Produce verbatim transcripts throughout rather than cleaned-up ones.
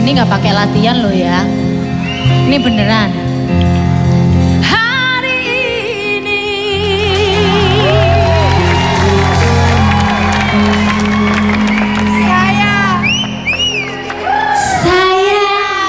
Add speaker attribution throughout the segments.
Speaker 1: ini nggak pakai latihan loh ya. Ini beneran. Hari ini saya saya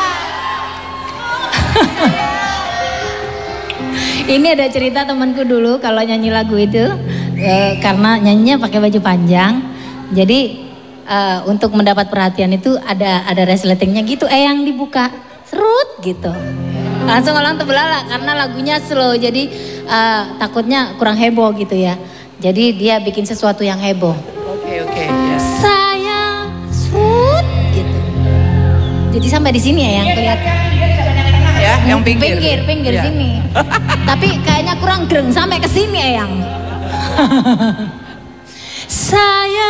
Speaker 1: ini ada cerita temanku dulu kalau nyanyi lagu itu eh, karena nyanyinya pakai baju panjang. Jadi uh, untuk mendapat perhatian itu ada ada resletingnya gitu, eh yang dibuka serut gitu. Langsung orang terbelalak karena lagunya slow, jadi uh, takutnya kurang heboh gitu ya. Jadi dia bikin sesuatu yang heboh.
Speaker 2: Oke oke. Ya.
Speaker 1: Saya serut gitu. Jadi sampai di sini ya yang kelihatan.
Speaker 2: Ya, yang pinggir.
Speaker 1: Pinggir, pinggir
Speaker 2: Ya.
Speaker 1: sini. Tapi kayaknya kurang greng sampai ke sini ya yang. Saya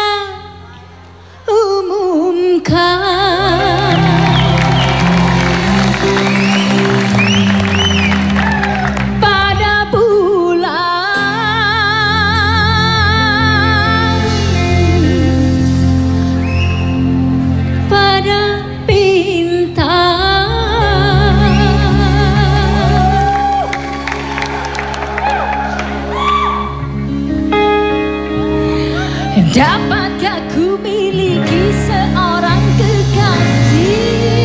Speaker 1: umumkan pada bulan, pada bintang, dapatkah ku miliki seorang kekasih?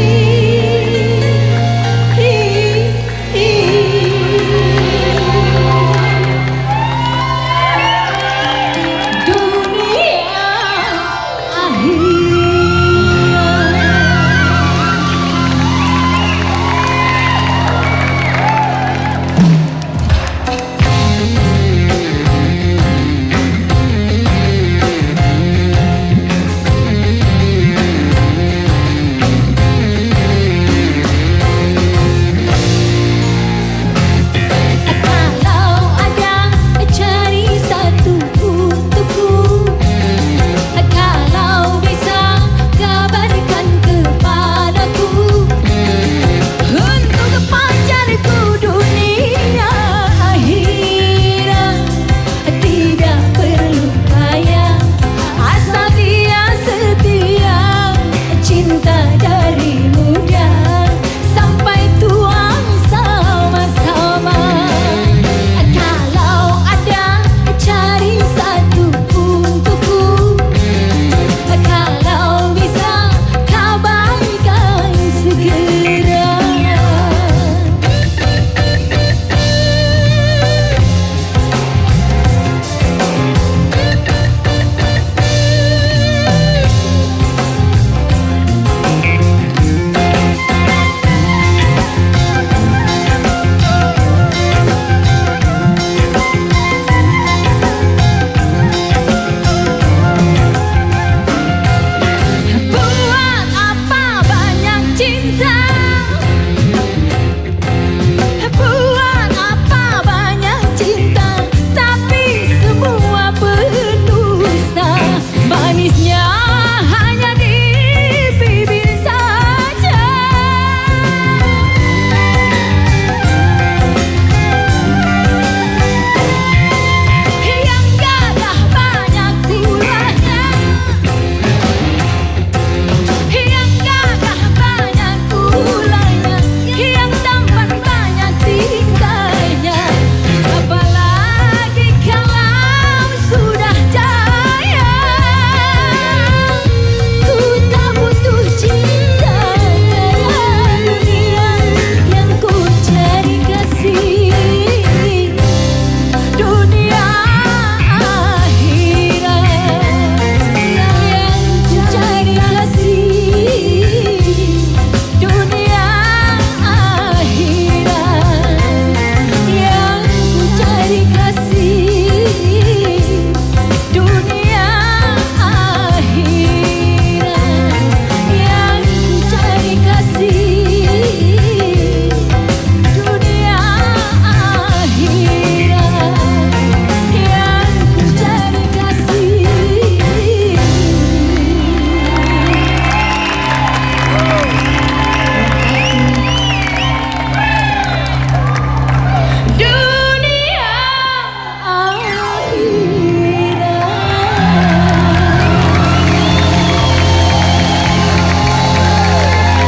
Speaker 1: Dunia cinta dari muda.